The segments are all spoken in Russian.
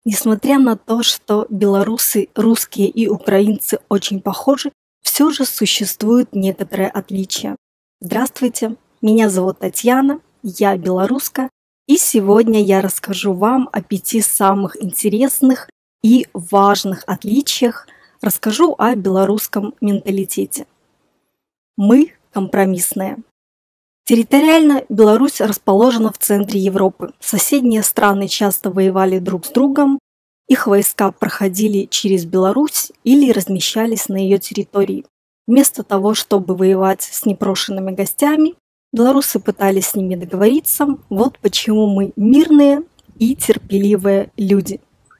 Несмотря на то, что белорусы, русские и украинцы очень похожи, все же существуют некоторые отличия. Здравствуйте, меня зовут Татьяна, я белоруска, и сегодня я расскажу вам о 5 самых интересных и важных отличиях, расскажу о белорусском менталитете. Мы компромиссные. Территориально Беларусь расположена в центре Европы. Соседние страны часто воевали друг с другом, их войска проходили через Беларусь или размещались на ее территории. Вместо того, чтобы воевать с непрошенными гостями, белорусы пытались с ними договориться. Вот почему мы мирные и терпеливые люди.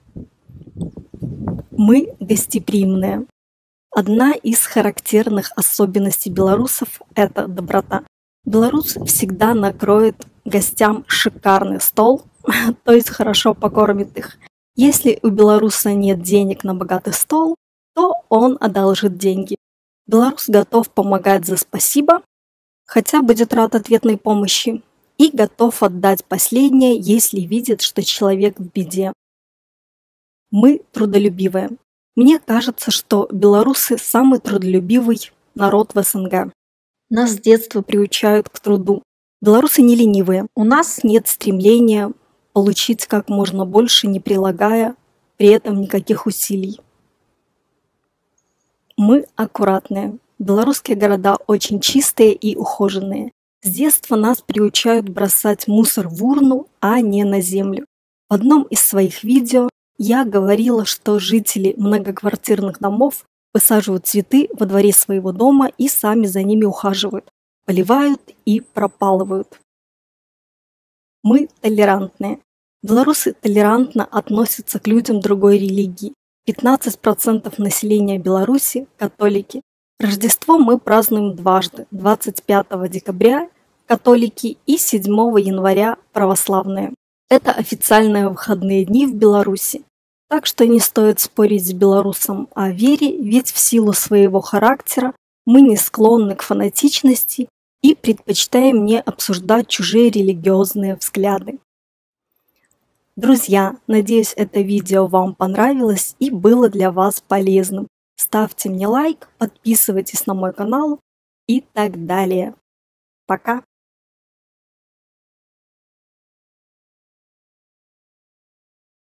Мы гостеприимные. Одна из характерных особенностей белорусов – это доброта. Белорус всегда накроет гостям шикарный стол, то есть хорошо покормит их. Если у белоруса нет денег на богатый стол, то он одолжит деньги. Белорус готов помогать за спасибо, хотя будет рад ответной помощи, и готов отдать последнее, если видит, что человек в беде. Мы трудолюбивые. Мне кажется, что белорусы самый трудолюбивый народ в СНГ. Нас с детства приучают к труду. Белорусы не ленивые. У нас нет стремления получить как можно больше, не прилагая при этом никаких усилий. Мы аккуратные. Белорусские города очень чистые и ухоженные. С детства нас приучают бросать мусор в урну, а не на землю. В одном из своих видео я говорила, что жители многоквартирных домов высаживают цветы во дворе своего дома и сами за ними ухаживают, поливают и пропалывают. Мы толерантные. Белорусы толерантно относятся к людям другой религии. 15% населения Беларуси – католики. Рождество мы празднуем дважды – 25 декабря – католики и 7 января – православные. Это официальные выходные дни в Беларуси. Так что не стоит спорить с белорусом о вере, ведь в силу своего характера мы не склонны к фанатичности и предпочитаем не обсуждать чужие религиозные взгляды. Друзья, надеюсь, это видео вам понравилось и было для вас полезным. Ставьте мне лайк, подписывайтесь на мой канал и так далее. Пока!